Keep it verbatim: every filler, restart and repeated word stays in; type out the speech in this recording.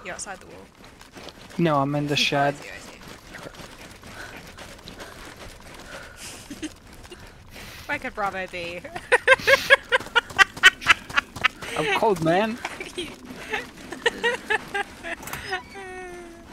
You're outside the wall. No, I'm in the shed. I see, I see. Where could Bravo be? I'm cold, man.